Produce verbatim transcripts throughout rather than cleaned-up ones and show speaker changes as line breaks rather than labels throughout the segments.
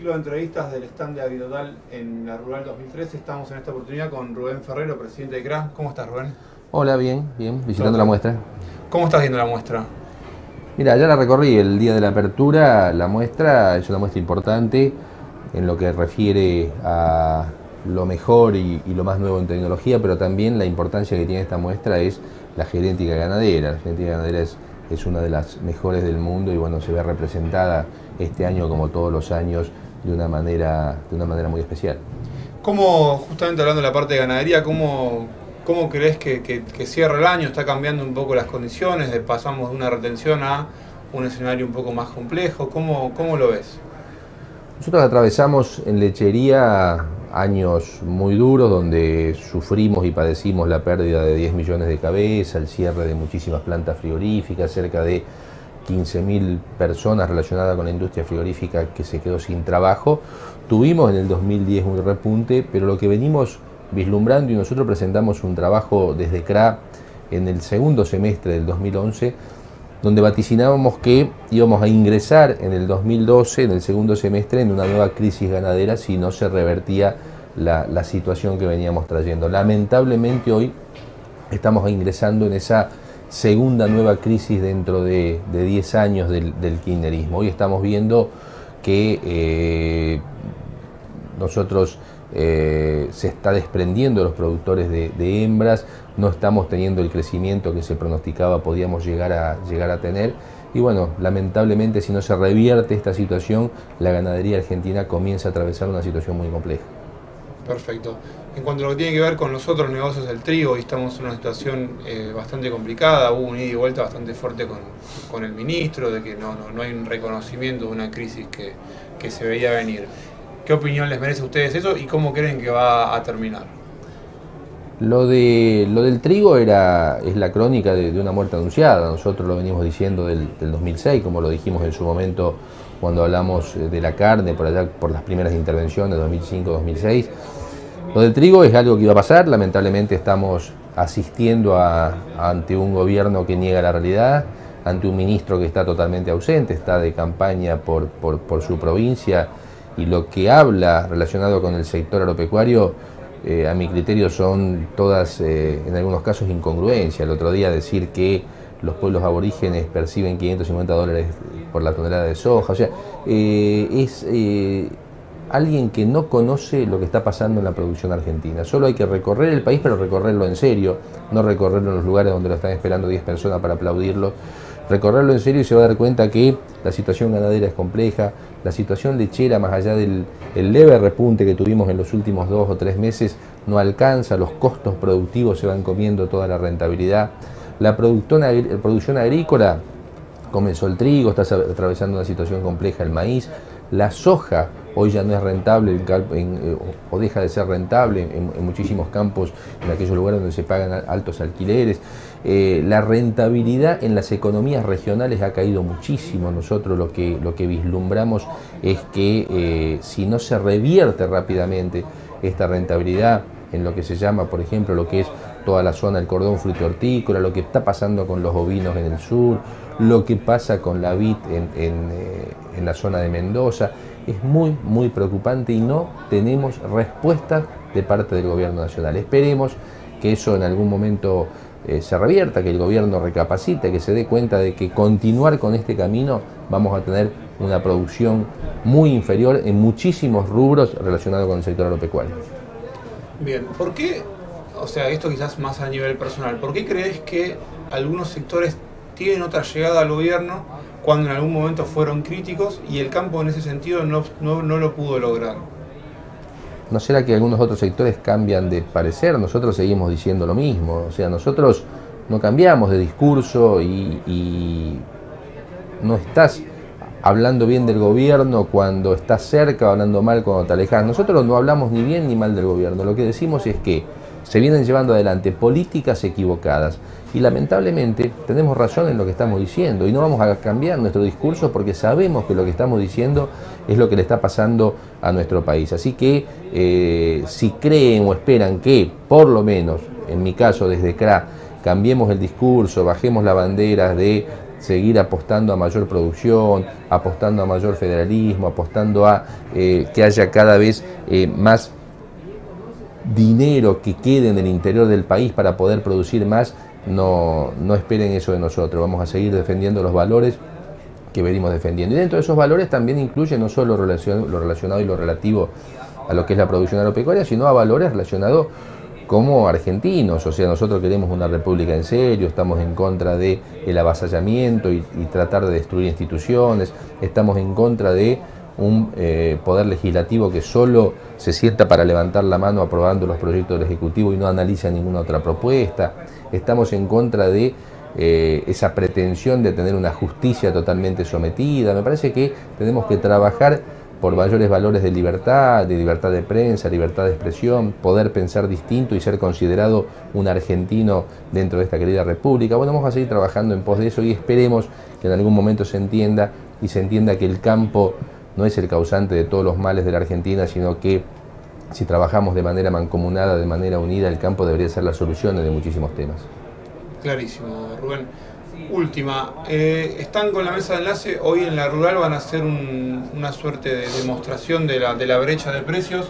ciclo de entrevistas del stand de Agritotal en la Rural dos mil trece. Estamos en esta oportunidad con Rubén Ferrero, presidente de C R A. ¿Cómo estás, Rubén?
Hola, bien, bien, visitando la muestra.
¿Cómo estás viendo la muestra?
Mira, ya la recorrí el día de la apertura. La muestra es una muestra importante en lo que refiere a lo mejor y, y lo más nuevo en tecnología, pero también la importancia que tiene esta muestra es la genética ganadera. La genética ganadera es, es una de las mejores del mundo y bueno, se ve representada este año como todos los años de una manera, de una manera muy especial.
¿Cómo, justamente hablando de la parte de ganadería, cómo, cómo crees que, que, que cierra el año? ¿Está cambiando un poco las condiciones? De, pasamos de una retención a un escenario un poco más complejo. ¿Cómo, cómo lo ves?
Nosotros atravesamos en lechería años muy duros donde sufrimos y padecimos la pérdida de diez millones de cabezas, el cierre de muchísimas plantas frigoríficas, cerca de quince mil personas relacionadas con la industria frigorífica que se quedó sin trabajo. Tuvimos en el dos mil diez un repunte, pero lo que venimos vislumbrando, y nosotros presentamos un trabajo desde C R A en el segundo semestre del dos mil once, donde vaticinábamos que íbamos a ingresar en el dos mil doce, en el segundo semestre, en una nueva crisis ganadera si no se revertía la, la situación que veníamos trayendo. Lamentablemente hoy estamos ingresando en esa segunda nueva crisis dentro de, de diez años del, del kirchnerismo. Hoy estamos viendo que eh, nosotros eh, se está desprendiendo los productores de, de hembras, no estamos teniendo el crecimiento que se pronosticaba podíamos llegar a, llegar a tener. Y bueno, lamentablemente si no se revierte esta situación, la ganadería argentina comienza a atravesar una situación muy compleja.
Perfecto. En cuanto a lo que tiene que ver con los otros negocios del trigo, hoy estamos en una situación eh, bastante complicada, hubo un ida y vuelta bastante fuerte con, con el ministro, de que no, no, no hay un reconocimiento de una crisis que, que se veía venir. ¿Qué opinión les merece a ustedes eso y cómo creen que va a terminar?
Lo, de, lo del trigo era, es la crónica de, de una muerte anunciada. Nosotros lo venimos diciendo del, del dos mil seis, como lo dijimos en su momento cuando hablamos de la carne, por allá por las primeras intervenciones, dos mil cinco dos mil seis. Lo del trigo es algo que iba a pasar. Lamentablemente estamos asistiendo a, a, ante un gobierno que niega la realidad, ante un ministro que está totalmente ausente, está de campaña por, por, por su provincia, y lo que habla relacionado con el sector agropecuario, eh, a mi criterio son todas, eh, en algunos casos, incongruencias. El otro día decir que los pueblos aborígenes perciben quinientos cincuenta dólares por la tonelada de soja, o sea, eh, es eh, alguien que no conoce lo que está pasando en la producción argentina. Solo hay que recorrer el país, pero recorrerlo en serio, no recorrerlo en los lugares donde lo están esperando diez personas para aplaudirlo. Recorrerlo en serio y se va a dar cuenta que la situación ganadera es compleja, la situación lechera, más allá del el leve repunte que tuvimos en los últimos dos o tres meses, no alcanza, los costos productivos se van comiendo toda la rentabilidad. La producción agrícola, comenzó el trigo, está atravesando una situación compleja el maíz, la soja hoy ya no es rentable en, en, o deja de ser rentable en, en muchísimos campos, en aquellos lugares donde se pagan altos alquileres. Eh, la rentabilidad en las economías regionales ha caído muchísimo. Nosotros lo que, lo que vislumbramos es que eh, si no se revierte rápidamente esta rentabilidad en lo que se llama, por ejemplo, lo que es toda la zona del cordón fruto-hortícola, lo que está pasando con los ovinos en el sur, lo que pasa con la vid en, en, eh, en la zona de Mendoza, es muy, muy preocupante y no tenemos respuestas de parte del gobierno nacional. Esperemos que eso en algún momento eh, se revierta, que el gobierno recapacite, que se dé cuenta de que continuar con este camino vamos a tener una producción muy inferior en muchísimos rubros relacionados con el sector agropecuario.
Bien, ¿por qué, o sea, esto quizás más a nivel personal, ¿por qué crees que algunos sectores tienen otra llegada al gobierno cuando en algún momento fueron críticos y el campo en ese sentido no, no, no lo pudo lograr?
¿No será que algunos otros sectores cambian de parecer? Nosotros seguimos diciendo lo mismo, o sea, nosotros no cambiamos de discurso y, y no estás hablando bien del gobierno cuando estás cerca o hablando mal cuando te alejas. Nosotros no hablamos ni bien ni mal del gobierno, lo que decimos es que se vienen llevando adelante políticas equivocadas y lamentablemente tenemos razón en lo que estamos diciendo y no vamos a cambiar nuestro discurso porque sabemos que lo que estamos diciendo es lo que le está pasando a nuestro país. Así que eh, si creen o esperan que, por lo menos, en mi caso desde C R A, cambiemos el discurso, bajemos la bandera de seguir apostando a mayor producción, apostando a mayor federalismo, apostando a eh, que haya cada vez eh, más dinero que quede en el interior del país para poder producir más. No, no esperen eso de nosotros, vamos a seguir defendiendo los valores que venimos defendiendo. Y dentro de esos valores también incluye no solo lo relacionado y lo relativo a lo que es la producción agropecuaria, sino a valores relacionados como argentinos. O sea, nosotros queremos una república en serio, estamos en contra del avasallamiento y, y tratar de destruir instituciones, estamos en contra de un eh, poder legislativo que solo se sienta para levantar la mano aprobando los proyectos del Ejecutivo y no analiza ninguna otra propuesta. Estamos en contra de eh, esa pretensión de tener una justicia totalmente sometida. Me parece que tenemos que trabajar por mayores valores de libertad, de libertad de prensa, libertad de expresión, poder pensar distinto y ser considerado un argentino dentro de esta querida república. Bueno, vamos a seguir trabajando en pos de eso y esperemos que en algún momento se entienda y se entienda que el campo no es el causante de todos los males de la Argentina, sino que si trabajamos de manera mancomunada, de manera unida, el campo debería ser la solución de muchísimos temas.
Clarísimo, Rubén. Última, eh, están con la mesa de enlace, hoy en la rural van a hacer un, una suerte de demostración de la, de la brecha de precios.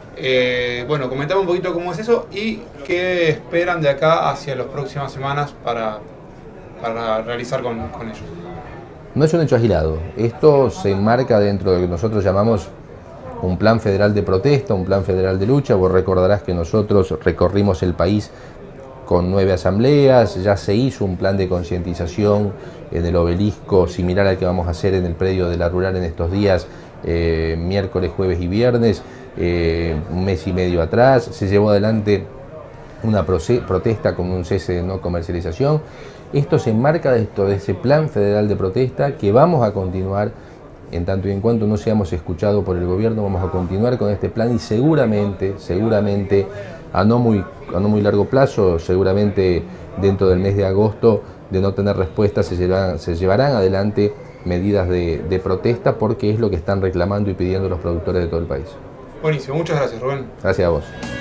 Eh, bueno, comentame un poquito cómo es eso y qué esperan de acá hacia las próximas semanas para, para realizar con, con ellos.
No es un hecho agilado, esto se enmarca dentro de lo que nosotros llamamos un plan federal de protesta, un plan federal de lucha. Vos recordarás que nosotros recorrimos el país con nueve asambleas, ya se hizo un plan de concientización en el obelisco similar al que vamos a hacer en el predio de la rural en estos días, eh, miércoles, jueves y viernes, eh, un mes y medio atrás. Se llevó adelante una protesta con un cese de no comercialización. Esto se enmarca de, esto, de ese plan federal de protesta que vamos a continuar. En tanto y en cuanto no seamos escuchados por el gobierno, vamos a continuar con este plan y seguramente, seguramente a no muy, a no muy largo plazo, seguramente dentro del mes de agosto, de no tener respuesta, se llevarán, se llevarán adelante medidas de, de protesta porque es lo que están reclamando y pidiendo los productores de todo el país.
Buenísimo, muchas gracias, Rubén.
Gracias a vos.